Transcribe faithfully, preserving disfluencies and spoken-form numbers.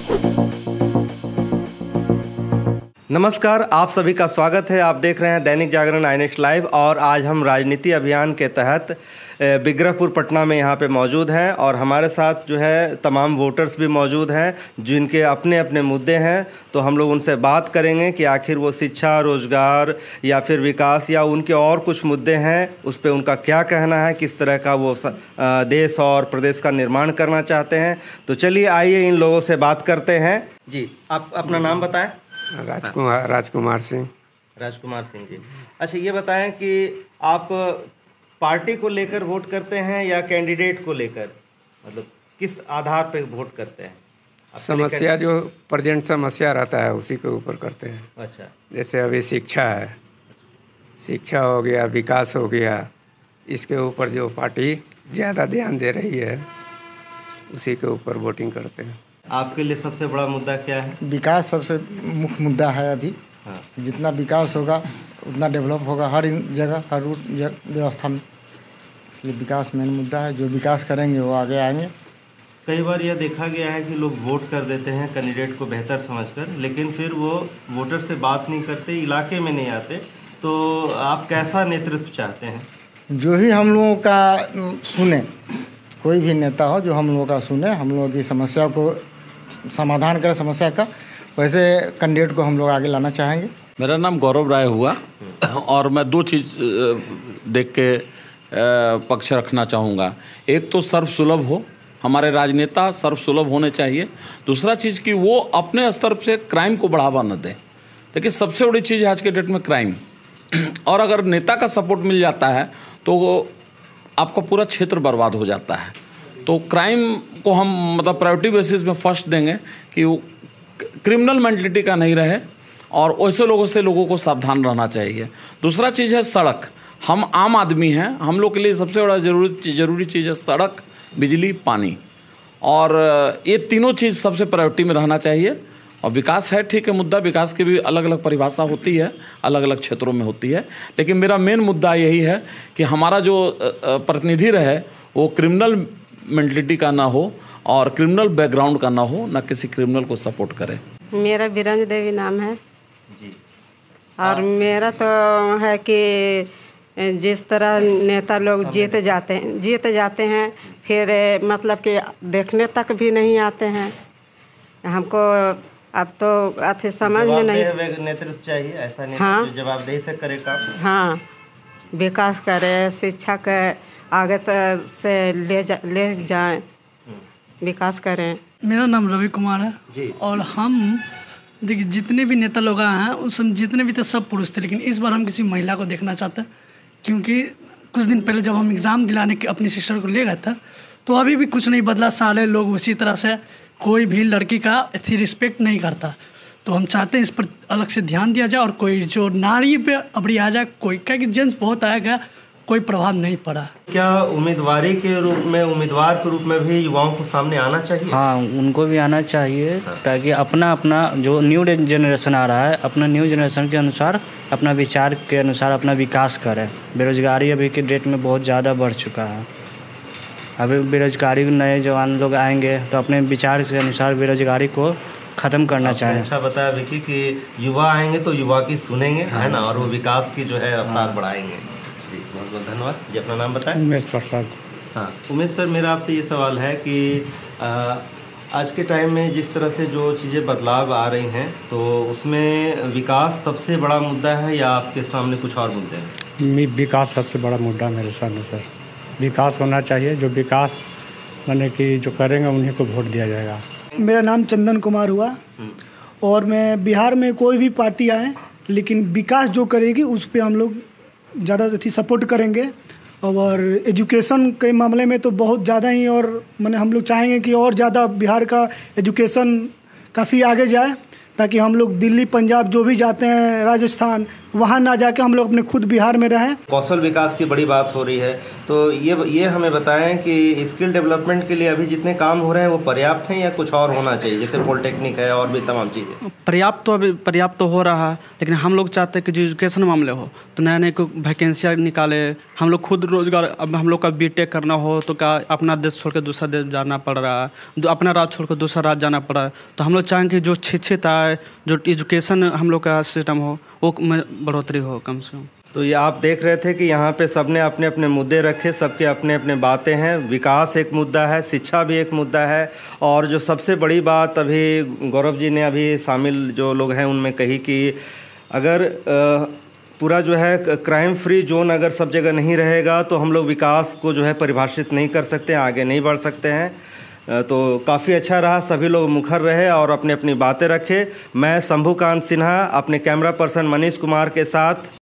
नमस्कार, आप सभी का स्वागत है। आप देख रहे हैं दैनिक जागरण आई नेक्स्ट लाइव और आज हम राजनीति अभियान के तहत बिग्रहपुर पटना में यहाँ पे मौजूद हैं और हमारे साथ जो है तमाम वोटर्स भी मौजूद हैं जिनके अपने अपने मुद्दे हैं। तो हम लोग उनसे बात करेंगे कि आखिर वो शिक्षा, रोजगार या फिर विकास या उनके और कुछ मुद्दे हैं, उस पर उनका क्या कहना है, किस तरह का वो देश और प्रदेश का निर्माण करना चाहते हैं। तो चलिए आइए इन लोगों से बात करते हैं। जी, आप अपना नाम बताएं। राजकुमार राजकुमार सिंह राजकुमार सिंह जी। अच्छा, ये बताएं कि आप पार्टी को लेकर वोट करते हैं या कैंडिडेट को लेकर, मतलब किस आधार पे वोट करते हैं? समस्या जो प्रेजेंट समस्या रहता है उसी के ऊपर करते हैं। अच्छा, जैसे अभी शिक्षा है, शिक्षा हो गया, विकास हो गया, इसके ऊपर जो पार्टी ज़्यादा ध्यान दे रही है उसी के ऊपर वोटिंग करते हैं। आपके लिए सबसे बड़ा मुद्दा क्या है? विकास सबसे मुख्य मुद्दा है अभी। हाँ। जितना विकास होगा उतना डेवलप होगा हर जगह, हर व्यवस्था में, इसलिए विकास मेन मुद्दा है। जो विकास करेंगे वो आगे आएंगे। कई बार यह देखा गया है कि लोग वोट कर देते हैं कैंडिडेट को बेहतर समझकर, लेकिन फिर वो वोटर से बात नहीं करते, इलाके में नहीं आते। तो आप कैसा नेतृत्व चाहते हैं? जो ही हम लोगों का सुने, कोई भी नेता हो जो हम लोगों का सुने, हम लोगों की समस्या को समाधान करे समस्या का, वैसे कैंडिडेट को हम लोग आगे लाना चाहेंगे। मेरा नाम गौरव राय हुआ और मैं दो चीज़ देख के पक्ष रखना चाहूँगा। एक तो सर्वसुलभ हो, हमारे राजनेता सर्वसुलभ होने चाहिए। दूसरा चीज़ कि वो अपने स्तर से क्राइम को बढ़ावा न दें। देखिए, सबसे बड़ी चीज़ है आज के डेट में क्राइम, और अगर नेता का सपोर्ट मिल जाता है तो वो आपका पूरा क्षेत्र बर्बाद हो जाता है। तो क्राइम को हम मतलब प्रायोरिटी बेसिस में फर्स्ट देंगे कि वो क्रिमिनल मेंटलिटी का नहीं रहे और वैसे लोगों से लोगों को सावधान रहना चाहिए। दूसरा चीज़ है सड़क। हम आम आदमी हैं, हम लोग के लिए सबसे बड़ा जरूरी जरूरी चीज़ है सड़क, बिजली, पानी, और ये तीनों चीज़ सबसे प्रायोरिटी में रहना चाहिए। और विकास है, ठीक है, मुद्दा विकास की भी अलग अलग परिभाषा होती है, अलग अलग क्षेत्रों में होती है, लेकिन मेरा मेन मुद्दा यही है कि हमारा जो प्रतिनिधि रहे वो क्रिमिनल मेंटलिटी का ना हो और क्रिमिनल बैकग्राउंड का ना हो, ना किसी क्रिमिनल को सपोर्ट करे। मेरा बिरंज देवी नाम है जी। और मेरा तो है कि जिस तरह नेता लोग जीते जाते हैं जीते जाते हैं फिर मतलब कि देखने तक भी नहीं आते हैं। हमको अब तो अति समझ में नहीं, नेतृत्व चाहिए ऐसा नेतृत्व। हाँ, जो जवाबदेही से करे काम। हाँ, विकास करे, शिक्षा के आगे तक से ले जा ले जाएं, विकास करें। मेरा नाम रवि कुमार है जी। और हम देखिए जितने भी नेता लोग आए हैं उस जितने भी थे सब पुरुष थे, लेकिन इस बार हम किसी महिला को देखना चाहते हैं, क्योंकि कुछ दिन पहले जब हम एग्ज़ाम दिलाने के अपनी सिस्टर को ले गए थे तो अभी भी कुछ नहीं बदला। सारे लोग उसी तरह से, कोई भी लड़की का इतनी रिस्पेक्ट नहीं करता। तो हम चाहते हैं इस पर अलग से ध्यान दिया जाए और कोई जो नारी पे अबड़ी आ जाए, कोई क्या कि जेंट्स बहुत आएगा, कोई प्रभाव नहीं पड़ा। क्या उम्मीदवारी के रूप में, उम्मीदवार के रूप में भी युवाओं को सामने आना चाहिए? हाँ, उनको भी आना चाहिए। हाँ। ताकि अपना अपना जो न्यू जनरेशन आ रहा है, अपना न्यू जनरेशन के अनुसार, अपना विचार के अनुसार अपना विकास करें। बेरोजगारी अभी के डेट में बहुत ज़्यादा बढ़ चुका है। अभी बेरोजगारी नए जवान लोग आएंगे तो अपने विचार के अनुसार बेरोजगारी को ख़त्म करना चाहिए। अच्छा बताया विकी कि युवा आएंगे तो युवा की सुनेंगे, हाँ। है ना, और वो विकास की जो है रफ्तार हाँ। बढ़ाएंगे। जी, बहुत बहुत धन्यवाद जी। अपना नाम बताएं। उमेश प्रसाद। हाँ, उमेश सर, मेरा आपसे ये सवाल है कि आ, आज के टाइम में जिस तरह से जो चीज़ें बदलाव आ रही हैं तो उसमें विकास सबसे बड़ा मुद्दा है या आपके सामने कुछ और मुद्दे हैं? विकास सबसे बड़ा मुद्दा मेरे सामने सर। विकास होना चाहिए, जो विकास माने कि जो करेंगे उन्हीं को वोट दिया जाएगा। मेरा नाम चंदन कुमार हुआ और मैं बिहार में कोई भी पार्टी आए लेकिन विकास जो करेगी उस पर हम लोग ज़्यादा अच्छी सपोर्ट करेंगे। और एजुकेशन के मामले में तो बहुत ज़्यादा ही, और मैंने हम लोग चाहेंगे कि और ज़्यादा बिहार का एजुकेशन काफ़ी आगे जाए, ताकि हम लोग दिल्ली, पंजाब जो भी जाते हैं, राजस्थान, वहाँ ना जाके हम लोग अपने खुद बिहार में रहें। कौशल विकास की बड़ी बात हो रही है, तो ये ये हमें बताएं कि स्किल डेवलपमेंट के लिए अभी जितने काम हो रहे हैं वो पर्याप्त हैं या कुछ और होना चाहिए, जैसे पॉलिटेक्निक है और भी तमाम चीज़ें? पर्याप्त तो अभी पर्याप्त तो हो रहा है, लेकिन हम लोग चाहते हैं कि जो एजुकेशन मामले हो तो नए नए को वैकेंसियाँ निकाले, हम लोग खुद रोजगार। अब हम लोग का बीटेक करना हो तो क्या अपना देश छोड़ कर दूसरा देश जाना पड़ रहा है, अपना राज्य छोड़ कर दूसरा राज्य जाना पड़ रहा है। तो हम लोग चाहेंगे जो शिक्षित आए, जो एजुकेशन हम लोग का सिस्टम हो वो में बढ़ोतरी हो कम से कम। तो ये आप देख रहे थे कि यहाँ पे सबने अपने अपने मुद्दे रखे, सबके अपने अपने बातें हैं। विकास एक मुद्दा है, शिक्षा भी एक मुद्दा है, और जो सबसे बड़ी बात अभी गौरव जी ने अभी शामिल जो लोग हैं उनमें कही कि अगर पूरा जो है क्राइम फ्री जोन अगर सब जगह नहीं रहेगा तो हम लोग विकास को जो है परिभाषित नहीं कर सकते, आगे नहीं बढ़ सकते हैं। तो काफ़ी अच्छा रहा, सभी लोग मुखर रहे और अपने अपनी बातें रखे। मैं शंभुकांत सिन्हा अपने कैमरा पर्सन मनीष कुमार के साथ